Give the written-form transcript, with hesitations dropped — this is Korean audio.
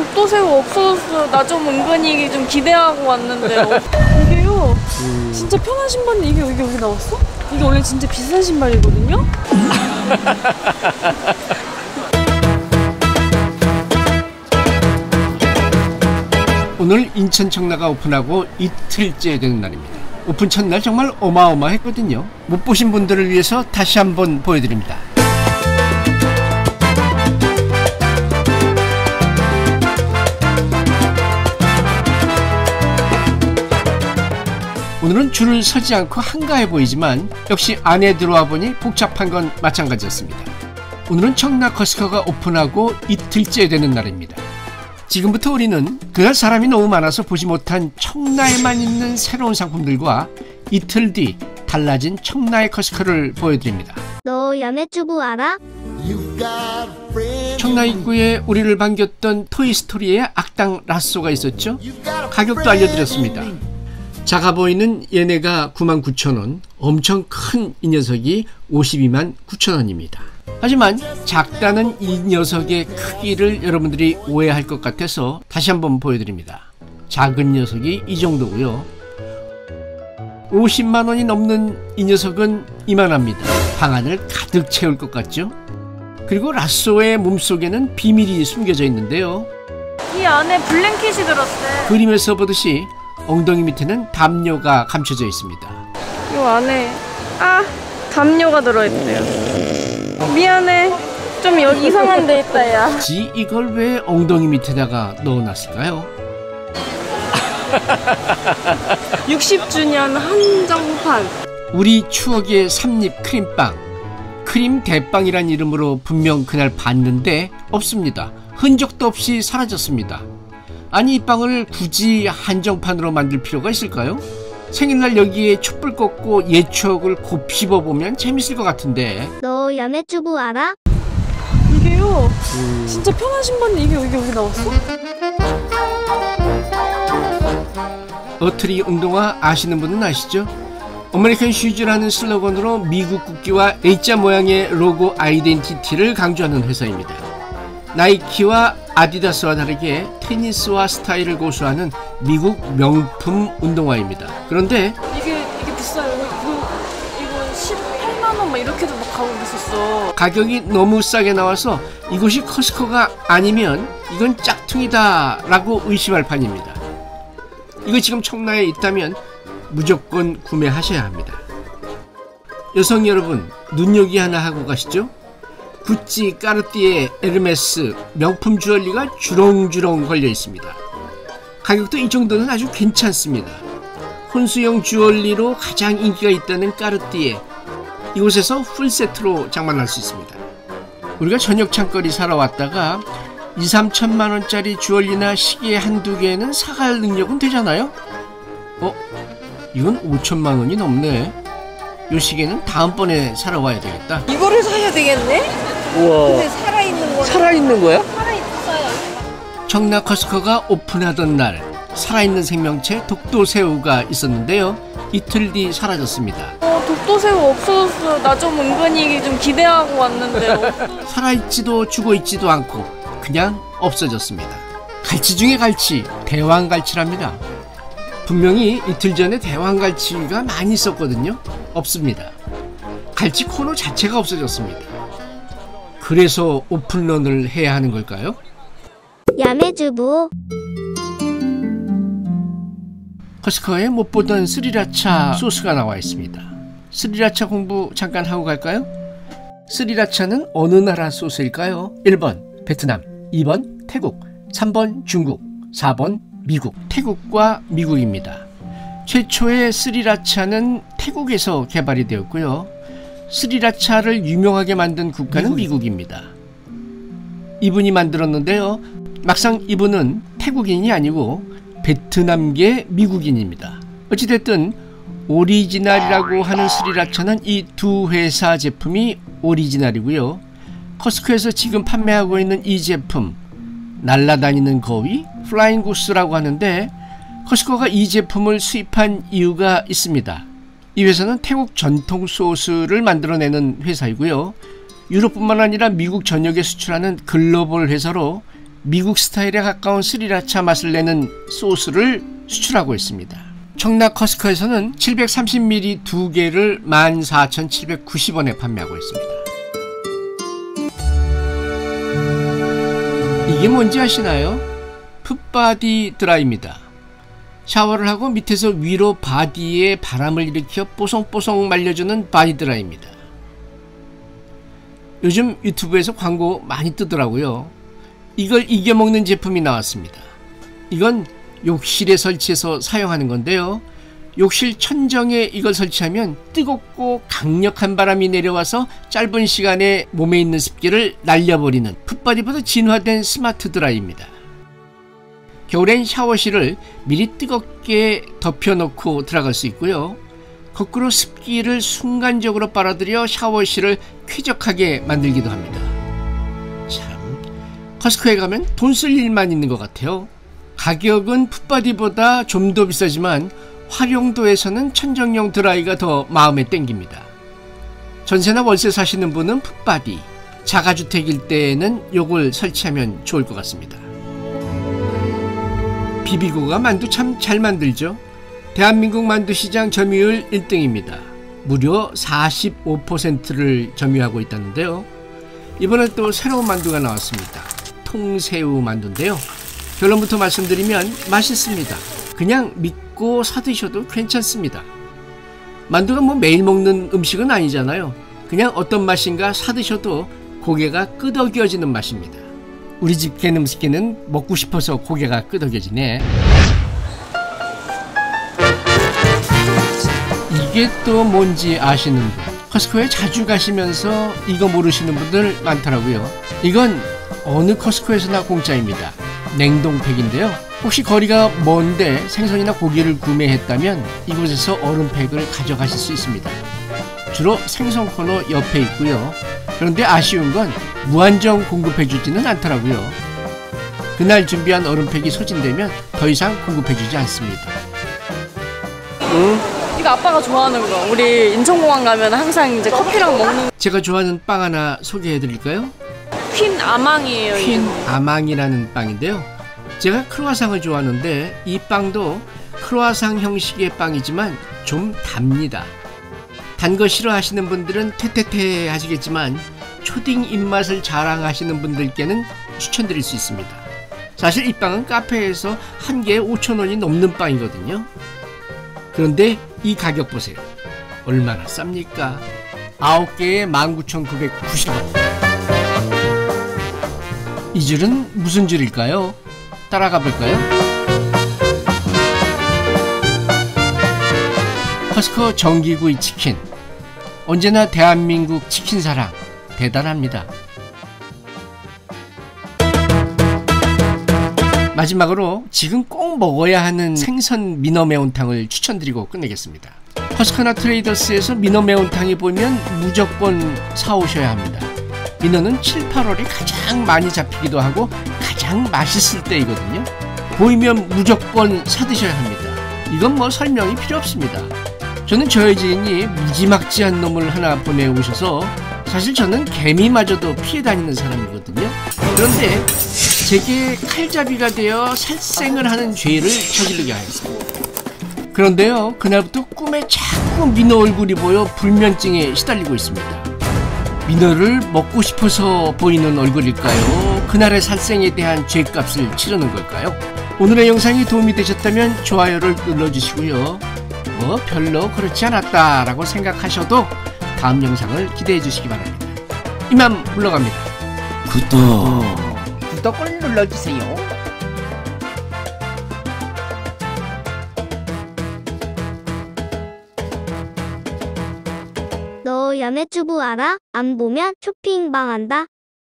독도새우 없어졌어요. 나 좀 은근히 좀 기대하고 왔는데 이게요 진짜 편한 신발인데 이게 여기 나왔어? 이게 원래 진짜 비싼 신발이거든요? 오늘 인천 청라가 오픈하고 이틀째 되는 날입니다. 오픈 첫날 정말 어마어마했거든요. 못 보신 분들을 위해서 다시 한번 보여드립니다. 오늘은 줄을 서지 않고 한가해 보이지만 역시 안에 들어와 보니 복잡한 건 마찬가지였습니다. 오늘은 청라 커스커가 오픈하고 이틀째 되는 날입니다. 지금부터 우리는 그날 사람이 너무 많아서 보지 못한 청라에만 있는 새로운 상품들과 이틀 뒤 달라진 청라의 커스커를 보여드립니다. 너 야매주부 알아? 청라 입구에 우리를 반겼던 토이스토리의 악당 라쏘가 있었죠. 가격도 알려드렸습니다. 작아 보이는 얘네가 99,000원, 엄청 큰 이 녀석이 529,000원입니다. 하지만 작다는 이 녀석의 크기를 여러분들이 오해할 것 같아서 다시 한번 보여드립니다. 작은 녀석이 이 정도고요. 50만원이 넘는 이 녀석은 이만합니다. 방 안을 가득 채울 것 같죠? 그리고 라쏘의 몸속에는 비밀이 숨겨져 있는데요. 이 안에 블랭킷이 들었대. 그림에서 보듯이 엉덩이 밑에는 담요가 감춰져 있습니다. 이 안에 담요가 들어있대요. 미안해. 좀 여기 이상한 데 있다 야. 이걸 왜 엉덩이 밑에다가 넣어놨을까요? 60주년 한정판. 우리 추억의 삼립 크림빵, 크림 대빵이란 이름으로 분명 그날 봤는데 없습니다. 흔적도 없이 사라졌습니다. 아니 이 빵을 굳이 한정판으로 만들 필요가 있을까요? 생일날 여기에 촛불 꽂고 옛 추억을 곱씹어보면 재밌을 것 같은데. 너 야매주부 알아? 이게요 진짜 편한 신발인데 이게 여기 나왔어? 어트리 운동화 아시는 분은 아시죠? 아메리칸 슈즈라는 슬로건으로 미국 국기와 A자 모양의 로고 아이덴티티를 강조하는 회사입니다. 나이키와 아디다스와 다르게 테니스와 스타일을 고수하는 미국 명품 운동화입니다. 그런데 이게 비싸요. 이거 18만원 막 이렇게도 막 가고 있었어. 가격이 너무 싸게 나와서 이곳이 커스커가 아니면 이건 짝퉁이다 라고 의심할 판입니다. 이거 지금 청라에 있다면 무조건 구매하셔야 합니다. 여성 여러분, 눈요기 하나 하고 가시죠. 구찌, 까르띠에, 에르메스, 명품 주얼리가 주렁주렁 걸려 있습니다. 가격도 이 정도는 아주 괜찮습니다. 혼수용 주얼리로 가장 인기가 있다는 까르띠에, 이곳에서 풀세트로 장만할 수 있습니다. 우리가 저녁 창거리 사러 왔다가 2-3천만원짜리 주얼리나 시계 한두 개는 사갈 능력은 되잖아요? 이건 5천만원이 넘네. 요 시계는 다음번에 사러 와야 되겠다. 이거를 사야 되겠네? 우와. 근데 살아있는 거야? 살아있는 거야? 살아있어요. 청라 커스커가 오픈하던 날 살아있는 생명체 독도새우가 있었는데요. 이틀 뒤 사라졌습니다. 독도새우 없어졌어요. 나 좀 은근히 좀 기대하고 왔는데 살아있지도 죽어있지도 않고 그냥 없어졌습니다. 갈치 중에 갈치, 대왕갈치랍니다. 분명히 이틀 전에 대왕갈치가 많이 있었거든요. 없습니다. 갈치 코너 자체가 없어졌습니다. 그래서 오픈런을 해야 하는 걸까요? 야매주부. 커스커에 못 보던 스리라차 소스가 나와 있습니다. 스리라차 공부 잠깐 하고 갈까요? 스리라차는 어느 나라 소스일까요? 1번 베트남, 2번 태국, 3번 중국, 4번 미국. 태국과 미국입니다. 최초의 스리라차는 태국에서 개발이 되었고요. 스리라차를 유명하게 만든 국가는 미국입니다. 이분이 만들었는데요. 막상 이분은 태국인이 아니고 베트남계 미국인입니다. 어찌됐든 오리지널이라고 하는 스리라차는 이 두 회사 제품이 오리지널이고요. 커스코에서 지금 판매하고 있는 이 제품, 날아다니는 거위, 플라잉 구스라고 하는데 커스코가 이 제품을 수입한 이유가 있습니다. 이 회사는 태국 전통 소스를 만들어내는 회사이고요. 유럽뿐만 아니라 미국 전역에 수출하는 글로벌 회사로 미국 스타일에 가까운 스리라차 맛을 내는 소스를 수출하고 있습니다. 청라 커스코에서는 730ml 2개를 14,790원에 판매하고 있습니다. 이게 뭔지 아시나요? 풋바디 드라이입니다. 샤워를 하고 밑에서 위로 바디에 바람을 일으켜 뽀송뽀송 말려주는 바디 드라이입니다. 요즘 유튜브에서 광고 많이 뜨더라고요. 이걸 이겨먹는 제품이 나왔습니다. 이건 욕실에 설치해서 사용하는 건데요. 욕실 천정에 이걸 설치하면 뜨겁고 강력한 바람이 내려와서 짧은 시간에 몸에 있는 습기를 날려버리는 풋바디보다 진화된 스마트 드라이입니다. 겨울엔 샤워실을 미리 뜨겁게 덮여놓고 들어갈 수 있고요. 거꾸로 습기를 순간적으로 빨아들여 샤워실을 쾌적하게 만들기도 합니다. 참, 커스코에 가면 돈 쓸 일만 있는 것 같아요. 가격은 풋바디보다 좀 더 비싸지만 활용도에서는 천정용 드라이가 더 마음에 땡깁니다. 전세나 월세 사시는 분은 풋바디, 자가주택일 때에는 요걸 설치하면 좋을 것 같습니다. 비비고가 만두 참 잘 만들죠. 대한민국 만두시장 점유율 1등입니다. 무려 45%를 점유하고 있다는데요. 이번에 또 새로운 만두가 나왔습니다. 통새우 만두인데요. 결론부터 말씀드리면 맛있습니다. 그냥 믿고 사드셔도 괜찮습니다. 만두가 뭐 매일 먹는 음식은 아니잖아요. 그냥 어떤 맛인가 사드셔도 고개가 끄덕여지는 맛입니다. 우리 집 개놈새끼는 먹고 싶어서 고개가 끄덕여지네. 이게 또 뭔지 아시는 분, 커스코에 자주 가시면서 이거 모르시는 분들 많더라고요. 이건 어느 커스코에서나 공짜입니다. 냉동팩인데요. 혹시 거리가 먼데 생선이나 고기를 구매했다면 이곳에서 얼음팩을 가져가실 수 있습니다. 주로 생선 코너 옆에 있고요. 그런데 아쉬운 건 무한정 공급해주지는 않더라고요. 그날 준비한 얼음팩이 소진되면 더 이상 공급해주지 않습니다. 이거 아빠가 좋아하는 거. 우리 인천공항 가면 항상 이제 커피랑 먹는. 제가 좋아하는 빵 하나 소개해드릴까요? 퀸 아망이에요. 퀸 아망이라는 빵인데요. 제가 크루아상을 좋아하는데 이 빵도 크루아상 형식의 빵이지만 좀 답니다. 단 거 싫어하시는 분들은 퇴퇴퇴 하시겠지만 초딩 입맛을 자랑하시는 분들께는 추천드릴 수 있습니다. 사실 이 빵은 카페에서 한 개에 5,000원이 넘는 빵이거든요. 그런데 이 가격 보세요. 얼마나 쌉니까? 9개에 19,990원. 이 줄은 무슨 줄일까요? 따라가 볼까요? 커스코 정기구이 치킨. 언제나 대한민국 치킨 사랑 대단합니다. 마지막으로 지금 꼭 먹어야 하는 생선 민어 매운탕을 추천드리고 끝내겠습니다. 커스코나 트레이더스에서 민어 매운탕이 보이면 무조건 사오셔야 합니다. 민어는 7, 8월이 가장 많이 잡히기도 하고 가장 맛있을 때이거든요. 보이면 무조건 사드셔야 합니다. 이건 뭐 설명이 필요 없습니다. 저는 저희 지인이 무지막지한 놈을 하나 보내오셔서 사실 저는 개미마저도 피해 다니는 사람이거든요. 그런데 제게 칼잡이가 되어 살생을 하는 죄를 저지르게 하였습니다. 그런데요, 그날부터 꿈에 자꾸 민어 얼굴이 보여 불면증에 시달리고 있습니다. 민어를 먹고 싶어서 보이는 얼굴일까요? 그날의 살생에 대한 죄값을 치르는 걸까요? 오늘의 영상이 도움이 되셨다면 좋아요를 눌러주시고요. 뭐 별로 그렇지 않았다 라고 생각하셔도 다음 영상을 기대해 주시기 바랍니다. 이만 물러갑니다. 구독을 눌러주세요. 너 야매주부 알아? 안 보면 쇼핑 망한다.